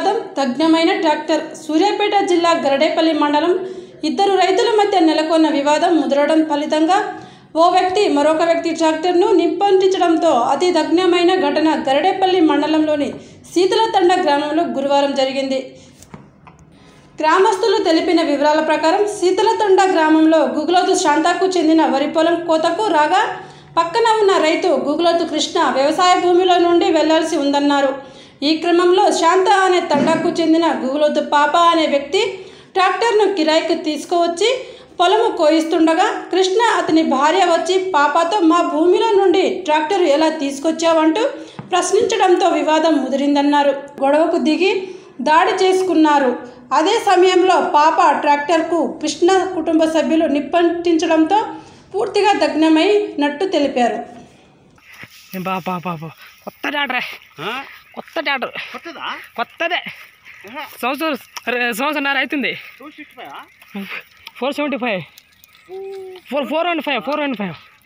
వివాదం తగ్నమైన ట్రాక్టర్. సూర్యాపేట జిల్లా గరడేపల్లి మండలం ఇద్దరు రైతుల మధ్య నెలకొన్న వివాదం ముదరడం ఫలితంగా ఓ వ్యక్తి మరొక వ్యక్తి ట్రాక్టర్ను నిప్పంటించడంతో అతి దగ్నమైన ఘటన గరడేపల్లి మండలంలోని శీతలతండ గ్రామంలో గురువారం జరిగింది. గ్రామస్తులు తెలిపిన వివరాల ప్రకారం శీతలతండ గ్రామంలో గుగులోతు శాంతకు చెందిన వరి పొలం కోతకు రాగా పక్కన ఉన్న రైతు గుగులోతు కృష్ణ వ్యవసాయ భూమిలో నుండి వెళ్లాల్సి ఉందన్నారు. ఈ క్రమంలో శాంత అనే తండాకు చెందిన గుగులోతు పాప అనే వ్యక్తి ట్రాక్టర్ను కిరాయికి తీసుకువచ్చి పొలము కోయిస్తుండగా కృష్ణ అతని భార్య వచ్చి పాపతో మా భూమిలో నుండి ట్రాక్టర్ ఎలా తీసుకొచ్చావంటూ ప్రశ్నించడంతో వివాదం ముదిరిందన్నారు. గొడవకు దిగి దాడి చేసుకున్నారు. అదే సమయంలో పాప ట్రాక్టర్కు కృష్ణ కుటుంబ సభ్యులు నిప్పంటించడంతో పూర్తిగా దగ్నమైనట్టు తెలిపారు. కొత్తదే సంవత్సరం అవుతుంది. 475 415